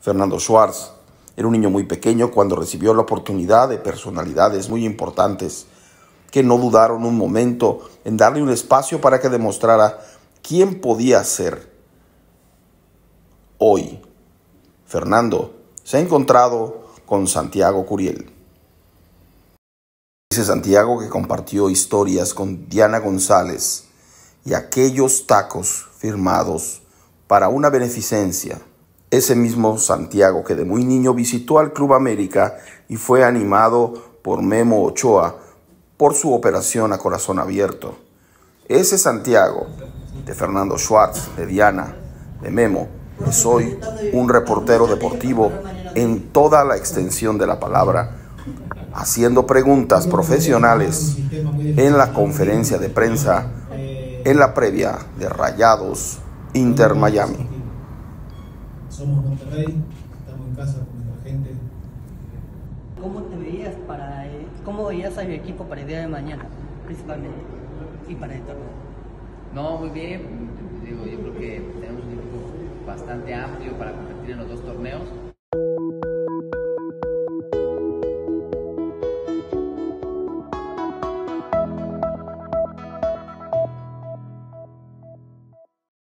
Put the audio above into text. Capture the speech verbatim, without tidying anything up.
Fernando Schwartz era un niño muy pequeño cuando recibió la oportunidad de personalidades muy importantes que no dudaron un momento en darle un espacio para que demostrara quién podía ser. Hoy, Fernando se ha encontrado con Santiago Curiel. Ese Santiago que compartió historias con Diana González y aquellos tacos firmados para una beneficencia. Ese mismo Santiago que de muy niño visitó al Club América y fue animado por Memo Ochoa por su operación a corazón abierto. Ese Santiago de Fernando Schwartz, de Diana, de Memo, es hoy un reportero deportivo en toda la extensión de la palabra, haciendo preguntas profesionales en la conferencia de prensa en la previa de Rayados Inter Miami. Somos Monterrey, estamos en casa con nuestra gente. ¿Cómo te veías para, eh, cómo veías a mi equipo para el día de mañana, principalmente, y para el torneo? No, muy bien. Digo, yo creo que tenemos un equipo bastante amplio para competir en los dos torneos.